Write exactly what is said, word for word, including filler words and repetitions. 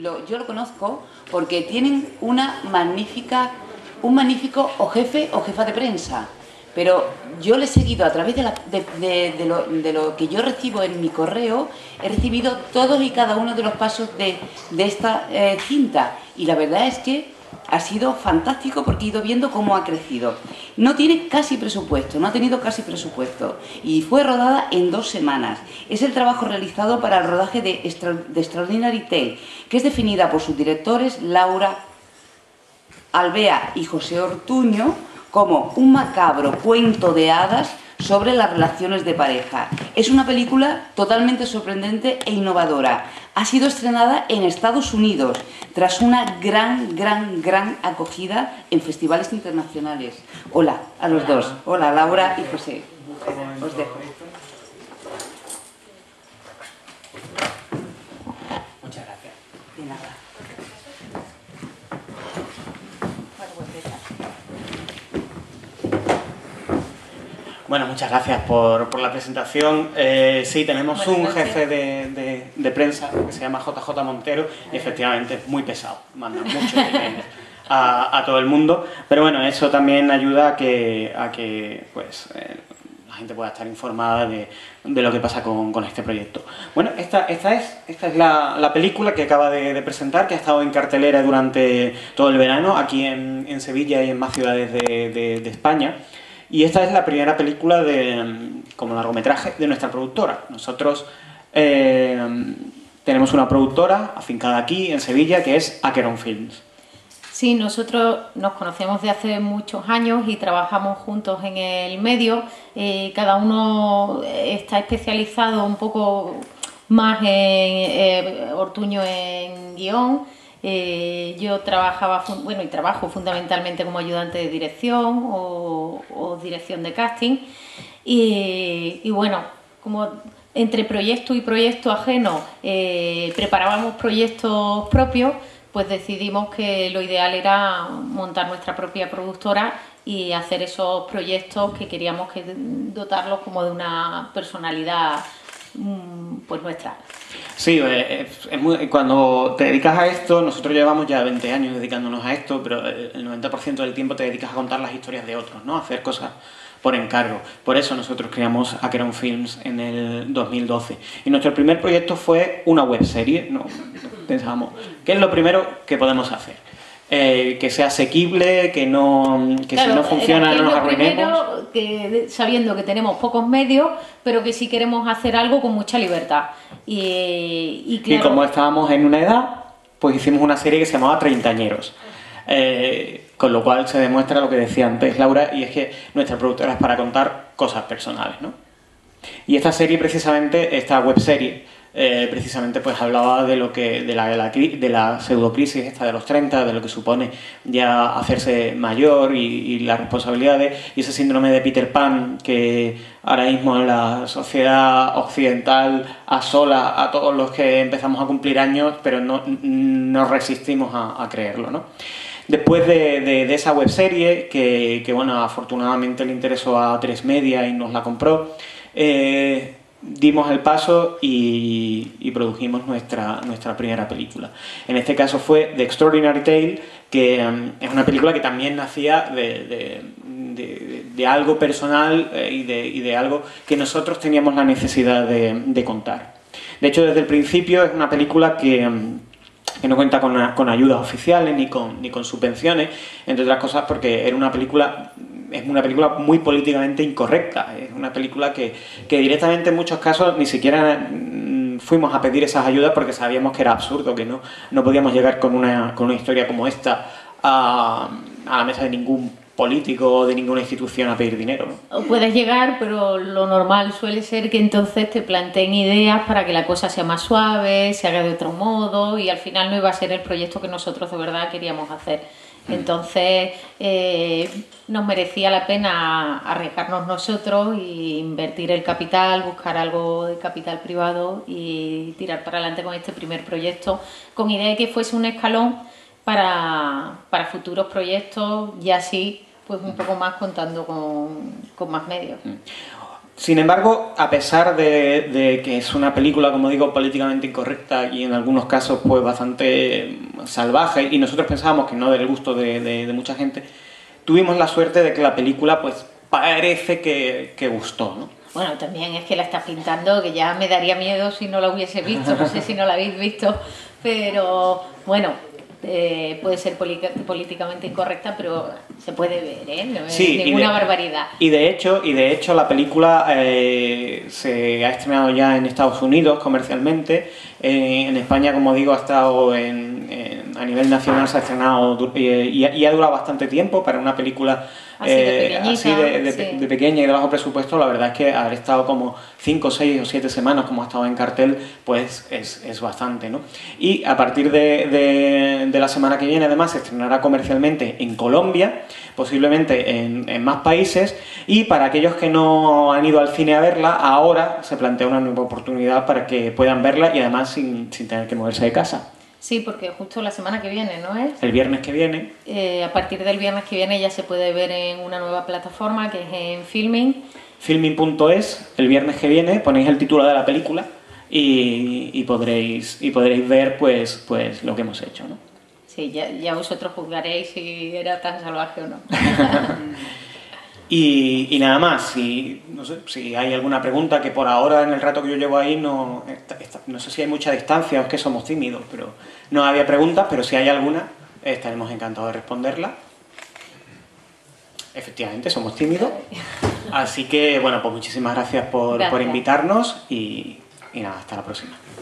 lo, yo lo conozco porque tienen una magnífica, un magnífico o jefe o jefa de prensa. Pero yo le he seguido a través de, la, de, de, de, lo, de lo que yo recibo en mi correo, he recibido todos y cada uno de los pasos de, de esta eh, cinta. Y la verdad es que ha sido fantástico porque he ido viendo cómo ha crecido. No tiene casi presupuesto, no ha tenido casi presupuesto. Y fue rodada en dos semanas. Es el trabajo realizado para el rodaje de, Extra, de Extraordinary Tale, que es definida por sus directores Laura Alvea y José Ortuño, como un macabro cuento de hadas sobre las relaciones de pareja. Es una película totalmente sorprendente e innovadora. Ha sido estrenada en Estados Unidos tras una gran, gran, gran acogida en festivales internacionales. Hola a los dos. Hola, Laura y José. Os dejo. Muchas gracias. De nada. Bueno, muchas gracias por, por la presentación. Eh, sí, tenemos Buenas un gracias. jefe de, de, de prensa que se llama J J Montero y efectivamente es muy pesado, manda muchos emails a, a todo el mundo, pero bueno, eso también ayuda a que, a que pues, eh, la gente pueda estar informada de, de lo que pasa con, con este proyecto. Bueno, esta, esta es, esta es la, la película que acaba de, de presentar, que ha estado en cartelera durante todo el verano, aquí en, en Sevilla y en más ciudades de, de, de España. Y esta es la primera película de, como largometraje de nuestra productora. Nosotros eh, tenemos una productora afincada aquí en Sevilla que es Acheron Films. Sí, nosotros nos conocemos de hace muchos años y trabajamos juntos en el medio. Eh, cada uno está especializado un poco más en eh, Ortuño en guión. Eh, yo trabajaba, bueno, y trabajo fundamentalmente como ayudante de dirección o, o dirección de casting y, y bueno, como entre proyecto y proyecto ajeno eh, preparábamos proyectos propios, pues decidimos que lo ideal era montar nuestra propia productora y hacer esos proyectos que queríamos que dotarlos como de una personalidad pues nuestra. Sí, es, es muy, cuando te dedicas a esto, nosotros llevamos ya veinte años dedicándonos a esto, pero el noventa por ciento del tiempo te dedicas a contar las historias de otros, ¿no? A hacer cosas por encargo. Por eso nosotros creamos Acheron Films en el dos mil doce. Y nuestro primer proyecto fue una webserie, ¿no? Pensábamos, ¿qué es lo primero que podemos hacer? Eh, que sea asequible, que no que claro, si no funciona no nos arruinemos. Primero, que, sabiendo que tenemos pocos medios, pero que sí queremos hacer algo con mucha libertad. Y, y, claro, y como estábamos en una edad, pues hicimos una serie que se llamaba Treintañeros. Eh, con lo cual se demuestra lo que decía antes Laura, y es que nuestra productora es para contar cosas personales, ¿no? Y esta serie precisamente, esta webserie, Eh, precisamente pues hablaba de lo que de la, de la, de la pseudocrisis esta de los treinta, de lo que supone ya hacerse mayor y, y las responsabilidades y ese síndrome de Peter Pan que ahora mismo en la sociedad occidental asola a todos los que empezamos a cumplir años, pero no nos resistimos a, a creerlo, ¿no? Después de, de, de esa webserie que, que bueno, afortunadamente le interesó a tres media y nos la compró, eh, dimos el paso y, y produjimos nuestra, nuestra primera película. En este caso fue The Extraordinary Tale, que um, es una película que también nacía de, de, de, de algo personal eh, y, de, y de algo que nosotros teníamos la necesidad de, de contar. De hecho, desde el principio es una película que... Um, que no cuenta con, con ayudas oficiales ni con, ni con subvenciones, entre otras cosas porque era una película, es una película muy políticamente incorrecta, es una película que, que directamente en muchos casos ni siquiera mmm, fuimos a pedir esas ayudas porque sabíamos que era absurdo, que no, no podíamos llegar con una, con una historia como esta a, a la mesa de ningún político o de ninguna institución a pedir dinero, ¿no? Puedes llegar, pero lo normal suele ser que entonces te planteen ideas para que la cosa sea más suave, se haga de otro modo y al final no iba a ser el proyecto que nosotros de verdad queríamos hacer. Entonces eh, nos merecía la pena arriesgarnos nosotros e invertir el capital, buscar algo de capital privado y tirar para adelante con este primer proyecto con idea de que fuese un escalón para, para futuros proyectos y así pues un poco más contando con, con más medios. Sin embargo, a pesar de, de que es una película, como digo, políticamente incorrecta y en algunos casos pues bastante salvaje, y nosotros pensábamos que no del gusto de, de, de mucha gente, tuvimos la suerte de que la película pues parece que, que gustó, ¿no? Bueno, también es que la estás pintando, que ya me daría miedo si no la hubiese visto, no sé si no la habéis visto, pero bueno, eh, puede ser políticamente incorrecta, pero se puede ver, ¿eh? No es sí, ninguna y de, barbaridad. Y de hecho, y de hecho la película eh, se ha estrenado ya en Estados Unidos comercialmente. Eh, en España, como digo, ha estado en, en, a nivel nacional, se ha estrenado y, y, y ha durado bastante tiempo para una película así de, eh, así de, de, sí. de pequeña y de bajo presupuesto. La verdad es que haber estado como cinco, seis o siete semanas como ha estado en cartel, pues es, es bastante, ¿no? Y a partir de, de, de la semana que viene, además, se estrenará comercialmente en Colombia, posiblemente en, en más países, y para aquellos que no han ido al cine a verla, ahora se plantea una nueva oportunidad para que puedan verla y además sin, sin tener que moverse de casa. Sí, porque justo la semana que viene, ¿no es? El viernes que viene. Eh, a partir del viernes que viene ya se puede ver en una nueva plataforma que es en Filmin. Filmin punto es, el viernes que viene ponéis el título de la película y, y, podréis, y podréis ver pues, pues lo que hemos hecho, ¿no? Sí, ya, ya vosotros juzgaréis si era tan salvaje o no. Y, y nada más, si, no sé, si hay alguna pregunta, que por ahora en el rato que yo llevo ahí no, esta, esta, no sé si hay mucha distancia o es que somos tímidos, pero no había preguntas, pero si hay alguna estaremos encantados de responderla. Efectivamente, somos tímidos, así que bueno, pues muchísimas gracias por, gracias. por invitarnos y, y nada, hasta la próxima.